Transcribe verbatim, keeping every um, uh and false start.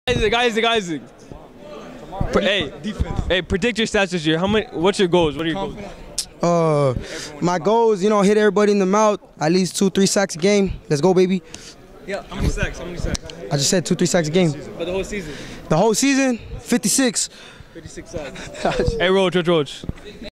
Isaac, Isaac, Isaac. Hey, defense. Hey, predict your stats this year. How many? What's your goals? What are your goals? Uh, my goals, you know, hit everybody in the mouth. At least two, three sacks a game. Let's go, baby. Yeah. How many sacks? How many sacks? I just said two, three sacks a game. But the whole season. The whole season, fifty-six. fifty-six sacks. Hey, Roach, Roach, Roach.